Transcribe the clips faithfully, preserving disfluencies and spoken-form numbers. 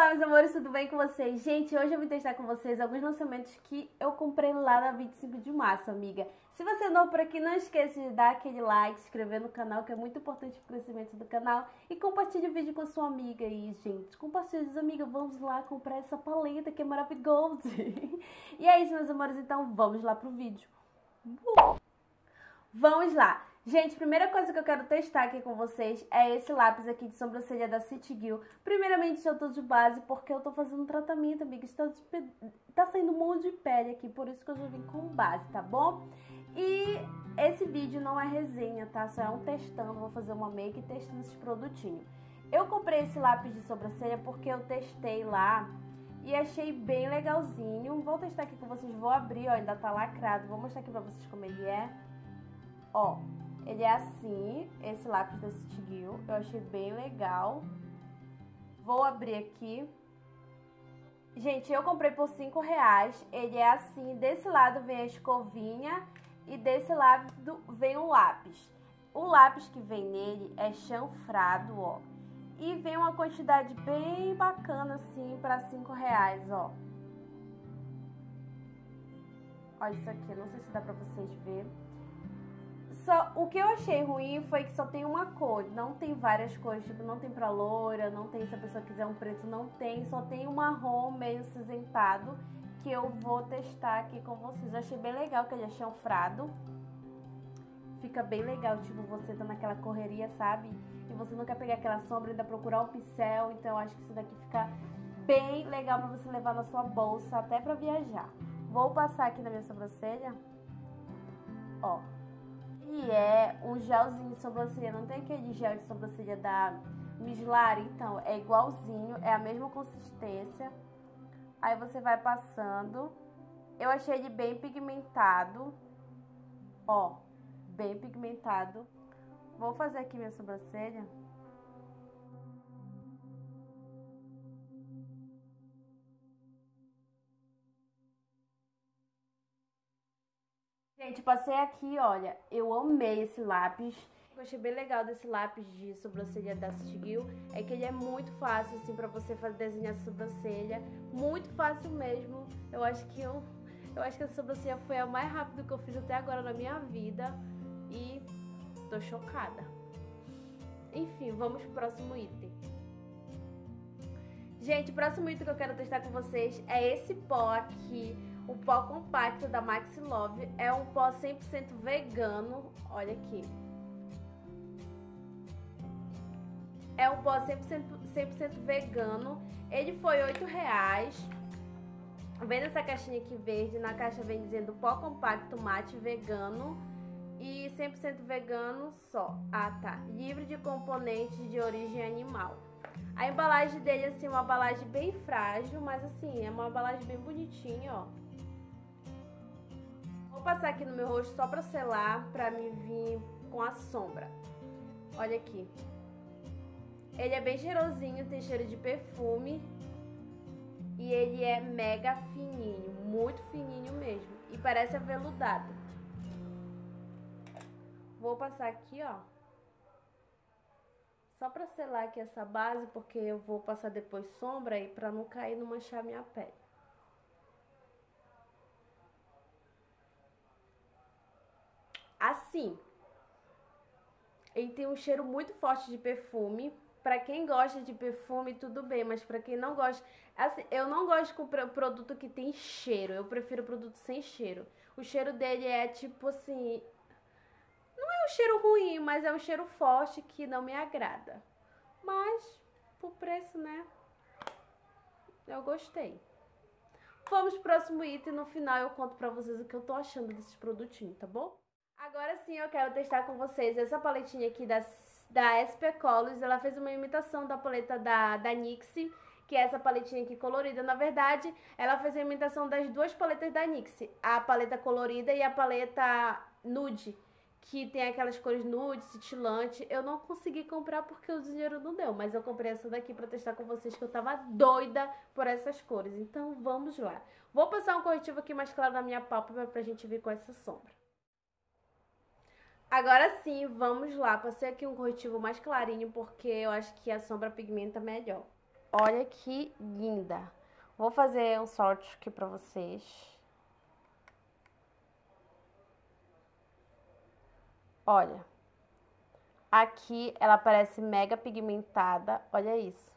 Olá, meus amores, tudo bem com vocês? Gente, hoje eu vim testar com vocês alguns lançamentos que eu comprei lá na vinte e cinco de março, amiga. Se você é novo por aqui, não esqueça de dar aquele like, se inscrever no canal, que é muito importante pro crescimento do canal. E compartilhe o vídeo com sua amiga aí, gente. Compartilhe, diz, amiga, vamos lá comprar essa paleta que é maravilhosa. E é isso, meus amores, então vamos lá pro vídeo. Vamos lá. Gente, primeira coisa que eu quero testar aqui com vocês é esse lápis aqui de sobrancelha da City Girl. Primeiramente, eu tô de base porque eu tô fazendo um tratamento, amiga. Está de... tá saindo um monte de pele aqui, por isso que eu já vim com base, tá bom? E esse vídeo não é resenha, tá? Só é um testando, vou fazer uma make testando esses produtinhos. Eu comprei esse lápis de sobrancelha porque eu testei lá e achei bem legalzinho. Vou testar aqui com vocês, vou abrir, ó, ainda tá lacrado. Vou mostrar aqui pra vocês como ele é. Ó. Ele é assim, esse lápis da City Girl, eu achei bem legal. Vou abrir aqui. Gente, eu comprei por cinco reais, ele é assim, desse lado vem a escovinha e desse lado vem o lápis. O lápis que vem nele é chanfrado, ó. E vem uma quantidade bem bacana assim, para cinco reais, ó. Olha isso aqui, não sei se dá pra vocês verem. Só, o que eu achei ruim foi que só tem uma cor, não tem várias cores, tipo, não tem pra loura, não tem, se a pessoa quiser um preto, não tem, só tem um marrom meio cinzentado, que eu vou testar aqui com vocês. Eu achei bem legal que ele é chanfrado, fica bem legal, tipo, você tá naquela correria, sabe? E você não quer pegar aquela sombra e ainda procurar um pincel, então eu acho que isso daqui fica bem legal pra você levar na sua bolsa, até pra viajar. Vou passar aqui na minha sobrancelha, ó. E é um gelzinho de sobrancelha, não tem aquele gel de sobrancelha da Mislari? Então, é igualzinho, é a mesma consistência. Aí você vai passando. Eu achei ele bem pigmentado. Ó, bem pigmentado. Vou fazer aqui minha sobrancelha. Gente, passei aqui, olha, eu amei esse lápis. Eu achei bem legal desse lápis de sobrancelha da City Girl é que ele é muito fácil, assim, pra você fazer desenhar a sobrancelha. Muito fácil mesmo. Eu acho que eu, eu acho que a sobrancelha foi a mais rápida que eu fiz até agora na minha vida. E tô chocada. Enfim, vamos pro próximo item. Gente, o próximo item que eu quero testar com vocês é esse pó aqui. O pó compacto da Maxi Love é um pó cem por cento vegano, olha aqui. É um pó cem por cento, cem por cento vegano, ele foi oito reais. Vem nessa caixinha aqui verde, na caixa vem dizendo pó compacto mate vegano e cem por cento vegano só. Ah, tá. Livre de componentes de origem animal. A embalagem dele, assim, é uma embalagem bem frágil, mas assim, é uma embalagem bem bonitinha, ó. Vou passar aqui no meu rosto só pra selar, pra me vir com a sombra. Olha aqui. Ele é bem cheirosinho, tem cheiro de perfume. E ele é mega fininho, muito fininho mesmo. E parece aveludado. Vou passar aqui, ó. Só pra selar aqui essa base, porque eu vou passar depois sombra aí pra não cair e não manchar minha pele. Assim, ele tem um cheiro muito forte de perfume. Pra quem gosta de perfume, tudo bem, mas pra quem não gosta... Assim, eu não gosto de comprar produto que tem cheiro, eu prefiro produto sem cheiro. O cheiro dele é tipo assim... Não é um cheiro ruim, mas é um cheiro forte que não me agrada. Mas, por preço, né? Eu gostei. Vamos pro próximo item, no final eu conto pra vocês o que eu tô achando desses produtinhos, tá bom? Agora sim eu quero testar com vocês essa paletinha aqui da, da S P Colors. Ela fez uma imitação da paleta da, da N Y X, que é essa paletinha aqui colorida. Na verdade, ela fez a imitação das duas paletas da N Y X, a paleta colorida e a paleta nude, que tem aquelas cores nude, cintilante. Eu não consegui comprar porque o dinheiro não deu, mas eu comprei essa daqui pra testar com vocês, que eu tava doida por essas cores. Então vamos lá. Vou passar um corretivo aqui mais claro na minha pálpebra pra gente ver com essa sombra. Agora sim, vamos lá. Passei aqui um corretivo mais clarinho porque eu acho que a sombra pigmenta melhor. Olha que linda. Vou fazer um swatch aqui pra vocês. Olha. Aqui ela parece mega pigmentada. Olha isso.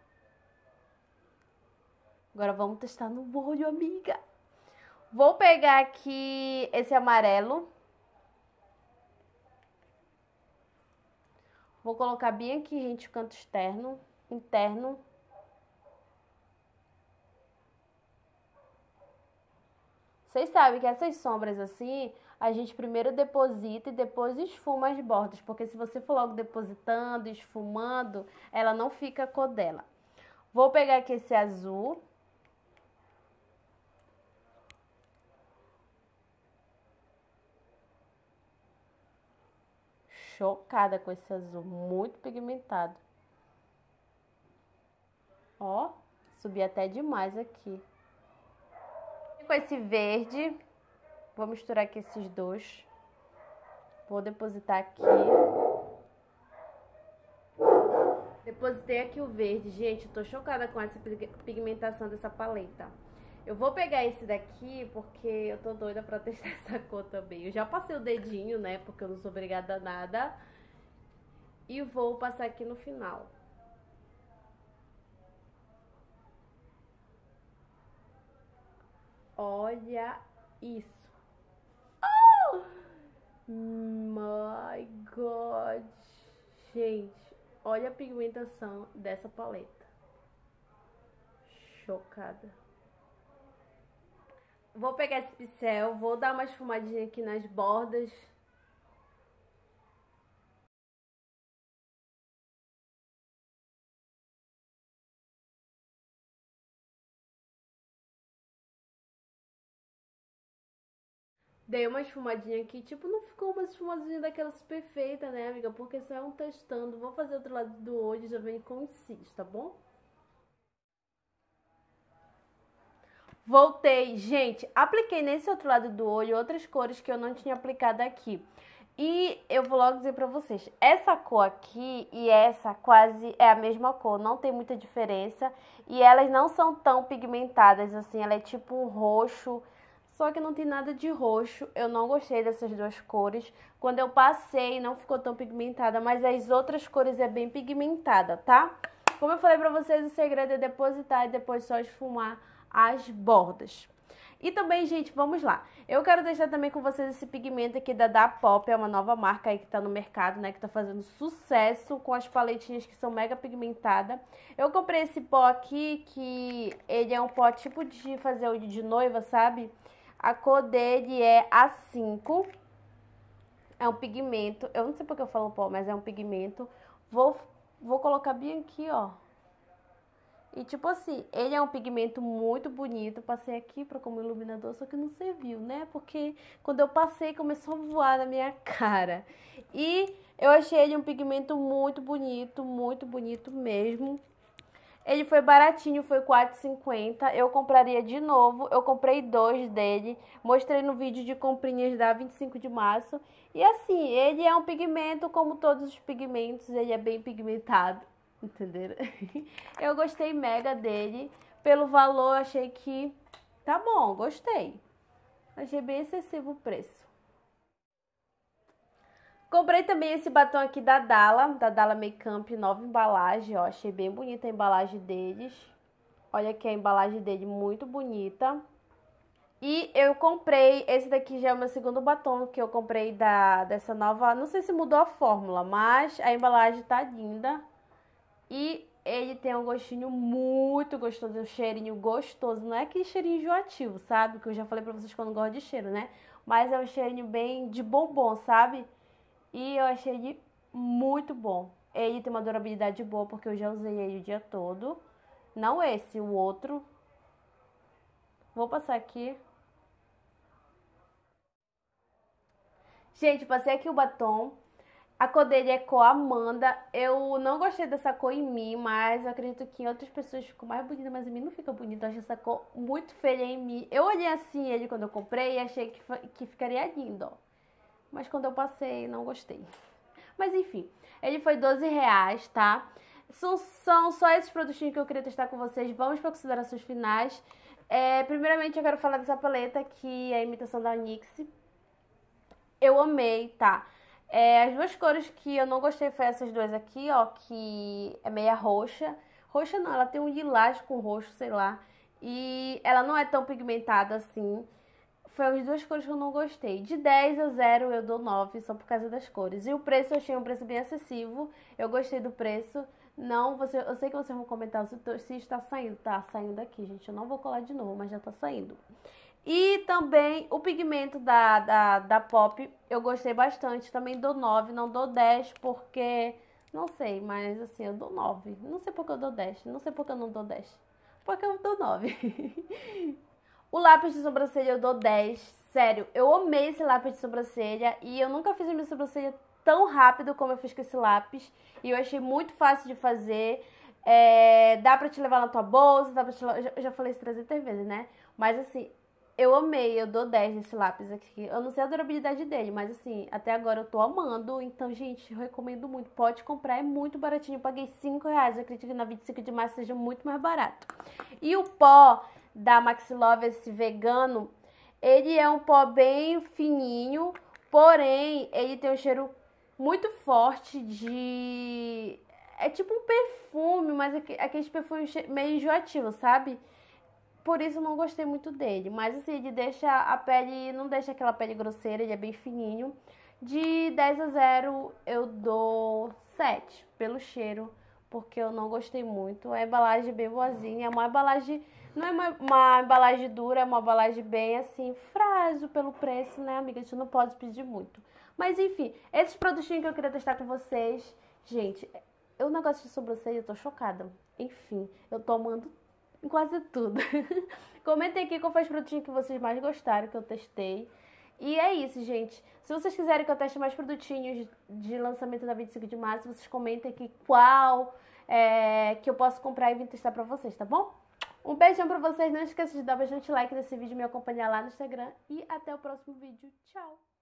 Agora vamos testar no olho, amiga. Vou pegar aqui esse amarelo. Vou colocar bem aqui, rente o canto externo, interno. Vocês sabem que essas sombras assim, a gente primeiro deposita e depois esfuma as bordas. Porque se você for logo depositando, esfumando, ela não fica a cor dela. Vou pegar aqui esse azul. Chocada com esse azul, muito pigmentado. Ó, subi até demais aqui. Com esse verde, vou misturar aqui esses dois. Vou depositar aqui. Depositei aqui o verde. Gente, eu tô chocada com essa pigmentação dessa paleta. Eu vou pegar esse daqui porque eu tô doida pra testar essa cor também. Eu já passei o dedinho, né, porque eu não sou obrigada a nada. E vou passar aqui no final. Olha isso. Oh! My God. Gente, olha a pigmentação dessa paleta. Chocada. Vou pegar esse pincel, vou dar uma esfumadinha aqui nas bordas. Dei uma esfumadinha aqui, tipo, não ficou uma esfumadinha daquelas perfeita, né, amiga? Porque só é um testando. Vou fazer outro lado do olho e já vem com o cílios, tá bom? Voltei. Gente, apliquei nesse outro lado do olho outras cores que eu não tinha aplicado aqui. E eu vou logo dizer pra vocês, essa cor aqui e essa quase é a mesma cor, não tem muita diferença. E elas não são tão pigmentadas assim, ela é tipo um roxo, só que não tem nada de roxo. Eu não gostei dessas duas cores. Quando eu passei não ficou tão pigmentada, mas as outras cores é bem pigmentada, tá? Como eu falei pra vocês, o segredo é depositar e depois só esfumar as bordas. E também, gente, vamos lá. Eu quero deixar também com vocês esse pigmento aqui da Da Pop, é uma nova marca aí que tá no mercado, né, que tá fazendo sucesso com as paletinhas que são mega pigmentadas. Eu comprei esse pó aqui, que ele é um pó tipo de fazer olho de noiva, sabe? A cor dele é A cinco. É um pigmento, eu não sei porque eu falo pó, mas é um pigmento. Vou, vou colocar bem aqui, ó. E tipo assim, ele é um pigmento muito bonito. Passei aqui pra como iluminador, só que não serviu, né? Porque quando eu passei, começou a voar na minha cara. E eu achei ele um pigmento muito bonito, muito bonito mesmo. Ele foi baratinho, foi quatro reais e cinquenta centavos. Eu compraria de novo. Eu comprei dois dele. Mostrei no vídeo de comprinhas da vinte e cinco de março. E assim, ele é um pigmento como todos os pigmentos. Ele é bem pigmentado. Entenderam? Eu gostei mega dele. Pelo valor, achei que tá bom, gostei. Achei bem excessivo o preço. Comprei também esse batom aqui da Dalla, da Dalla Makeup, nova embalagem, ó. Achei bem bonita a embalagem deles. Olha aqui a embalagem dele, muito bonita. E eu comprei, esse daqui já é o meu segundo batom que eu comprei da, dessa nova, não sei se mudou a fórmula, mas a embalagem tá linda. E ele tem um gostinho muito gostoso, um cheirinho gostoso. Não é aquele cheirinho enjoativo, sabe? Que eu já falei pra vocês que eu não gosto de cheiro, né? Mas é um cheirinho bem de bombom, sabe? E eu achei ele muito bom. Ele tem uma durabilidade boa, porque eu já usei ele o dia todo. Não esse, o outro. Vou passar aqui. Gente, passei aqui o batom. A cor dele é cor Amanda. Eu não gostei dessa cor em mim, mas eu acredito que em outras pessoas ficou mais bonita, mas em mim não fica bonita. Eu acho essa cor muito feia em mim. Eu olhei assim ele quando eu comprei e achei que, que ficaria lindo, ó. Mas quando eu passei, não gostei. Mas enfim, ele foi doze reais, tá? São, são só esses produtinhos que eu queria testar com vocês. Vamos para considerações finais. É, primeiramente, eu quero falar dessa paleta, que é a imitação da NYX. Eu amei, tá? É, as duas cores que eu não gostei foi essas duas aqui, ó, que é meia roxa. Roxa não, ela tem um lilás com roxo, sei lá. E ela não é tão pigmentada assim. Foi as duas cores que eu não gostei. De dez a zero eu dou nove, só por causa das cores. E o preço eu achei um preço bem acessível. Eu gostei do preço. Não, você, eu sei que vocês vão comentar se, se está saindo. Tá saindo daqui, gente. Eu não vou colar de novo, mas já tá saindo. E também o pigmento da, da, da Pop, eu gostei bastante. Também dou nove, não dou dez, porque... Não sei, mas assim, eu dou nove. Não sei porque eu dou dez. Não sei porque eu não dou dez. Porque eu dou nove. O lápis de sobrancelha eu dou dez. Sério, eu amei esse lápis de sobrancelha. E eu nunca fiz a minha sobrancelha tão rápido como eu fiz com esse lápis. E eu achei muito fácil de fazer. É, dá pra te levar na tua bolsa, dá pra te levar... Eu já falei isso trezentas vezes, né? Mas assim, eu amei, eu dou dez nesse lápis aqui. Eu não sei a durabilidade dele, mas assim, até agora eu tô amando. Então, gente, eu recomendo muito. Pode comprar, é muito baratinho. Eu paguei cinco reais. Eu acredito que na vinte e cinco de março seja muito mais barato. E o pó da Maxi Love, esse vegano, ele é um pó bem fininho, porém, ele tem um cheiro muito forte de... É tipo um perfume, mas aqueles perfumes meio enjoativos, sabe? Por isso eu não gostei muito dele. Mas assim, ele deixa a pele, não deixa aquela pele grosseira, ele é bem fininho. De dez a zero eu dou sete pelo cheiro, porque eu não gostei muito. A embalagem é bem boazinha, é uma embalagem, não é uma, uma embalagem dura, é uma embalagem bem assim, frágil pelo preço, né, amiga? A gente não pode pedir muito. Mas enfim, esses produtinhos que eu queria testar com vocês. Gente, o negócio de sobrancelha, eu tô chocada. Enfim, eu tô amando em quase tudo. Comentem aqui qual foi os produtinhos que vocês mais gostaram, que eu testei. E é isso, gente. Se vocês quiserem que eu teste mais produtinhos de lançamento da vinte e cinco de março, vocês comentem aqui qual é, que eu posso comprar e vir testar pra vocês, tá bom? Um beijão pra vocês. Não esqueça de dar bastante like nesse vídeo e me acompanhar lá no Instagram. E até o próximo vídeo. Tchau!